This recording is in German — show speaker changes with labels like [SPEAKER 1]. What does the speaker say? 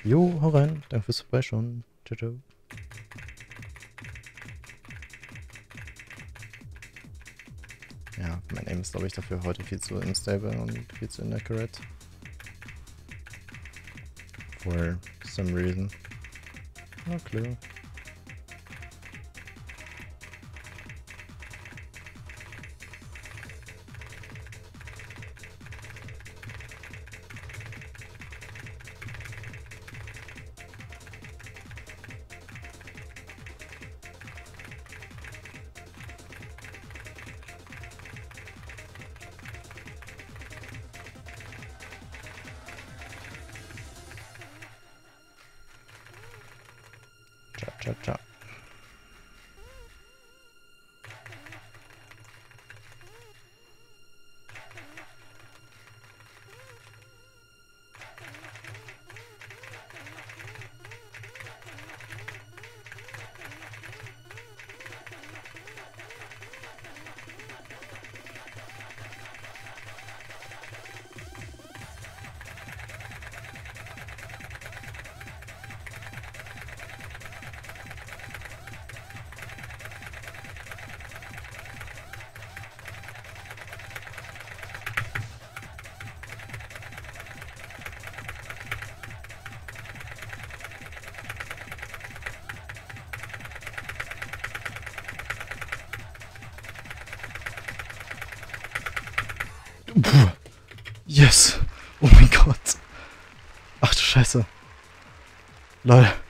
[SPEAKER 1] Jo, hau rein. Danke fürs Vorbeischauen. Ciao, ciao. Ja, mein Aim ist, glaube ich, dafür heute viel zu unstable und viel zu inaccurate. For some reason. Oh, klar. Ciao, ciao, ciao. Puh. Yes! Oh mein Gott! Ach du Scheiße! Lol.